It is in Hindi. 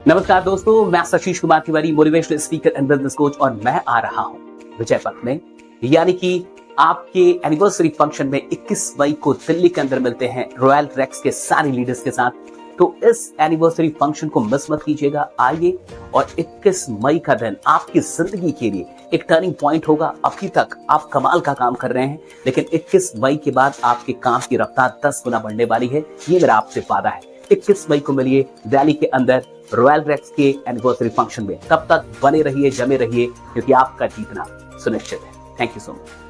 नमस्कार दोस्तों, मैं Ashish Kumar Tiwari, motivational speaker and business coach, और मैं आ रहा हूं विजयपथ में, यानी कि आपके एनिवर्सरी फंक्शन में 21 मई को दिल्ली के अंदर मिलते हैं रॉयल रेक्स के सारे लीडर्स के साथ। तो इस एनिवर्सरी फंक्शन को मिस मत कीजिएगा। आइए, और 21 मई का दिन आपकी जिंदगी के लिए एक टर्निंग पॉइंट होगा। अभी तक आप कमाल का काम कर रहे हैं, लेकिन 21 मई के बाद आपके काम की रफ्तार 10 गुना बढ़ने वाली है। ये मेरा आपसे वादा है। 21 मई को मिलिए दिल्ली के अंदर रॉयल रेक्स के एनिवर्सरी फंक्शन में। तब तक बने रहिए, जमे रहिए, क्योंकि आपका जीतना सुनिश्चित है। Thank you so much.